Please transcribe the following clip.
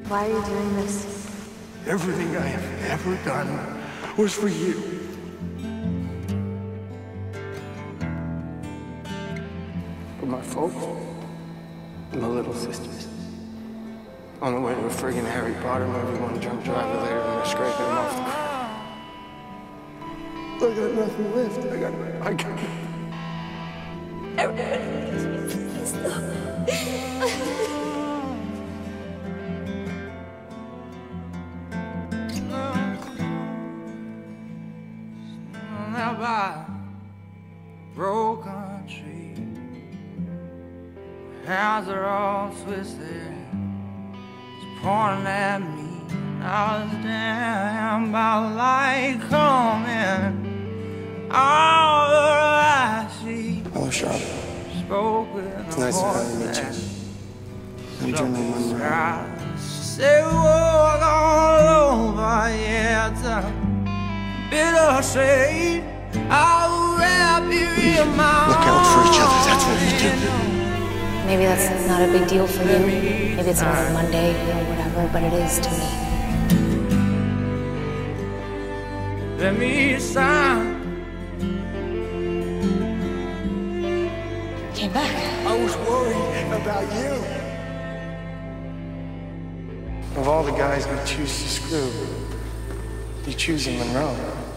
Why are you doing this? Everything I have ever done was for you. For my folks and my little sisters. On the way to a friggin' Harry Potter movie, one drunk driver later and they're scraping him off the ground. I got nothing left. I got Please stop. By broken tree, hands are all twisted, it's pointing at me. I was damned by light coming all I see. Hello, Charloe. Spoke with It's nice to finally meet you. I'm General Monroe. Say walk all over, yeah, it's a bitter shade. I'll wrap you in my Look out for each other, that's what we do. Maybe that's not a big deal for you. Maybe it's another Monday or whatever, but it is to me. Let me sign. Came back. I was worried about you. Of all the guys we choose to screw, you choose a Monroe.